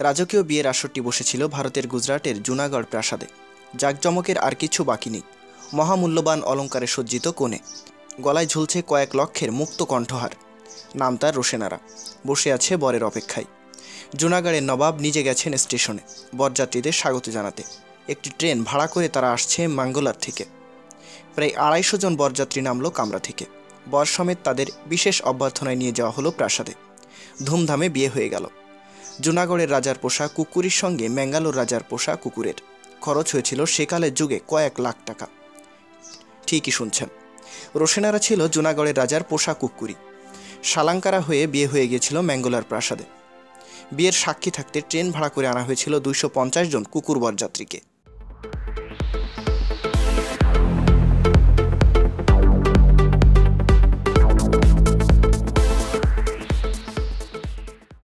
রাজকীয় বিয়ের আসরটি বসেছিল ভারতের গুজরাটের জুনাগড় প্রাসাদে। জাঁকজমকের আর কিছু বাকি নেই। মহামূল্যবান অলঙ্কারে সজ্জিত কোণে গলায় ঝুলছে কয়েক লক্ষের মুক্ত কণ্ঠহার। নাম তার রোশেনারা। বসে আছে বরের অপেক্ষায়। জুনাগড়ের নবাব নিজে গেছেন স্টেশনে বরযাত্রীদের স্বাগত জানাতে। একটি ট্রেন ভাড়া করে তারা আসছে ম্যাঙ্গালোর থেকে। প্রায় 250 জন বরযাত্রী নামলো কামরা থেকে। বর সমেত তাদের বিশেষ অভ্যর্থনায় নিয়ে যাওয়া হলো প্রাসাদে। ধুমধামে বিয়ে হয়ে গেল। জুনাগড়ের রাজার পোষা কুকুরের সঙ্গে ম্যাঙ্গালোর রাজার পোষা কুকুরের খরচ হয়েছিল সেকালের যুগে কয়েক লাখ টাকা। ঠিকই শুনছেন, রোশেনারা ছিল জুনাগড়ের রাজার পোষা কুকুরি। শালাঙ্কারা হয়ে বিয়ে হয়ে গিয়েছিল ম্যাঙ্গালোর প্রাসাদে। বিয়ের সাক্ষী থাকতে ট্রেন ভাড়া করে আনা হয়েছিল 250 জন কুকুর বরযাত্রীকে।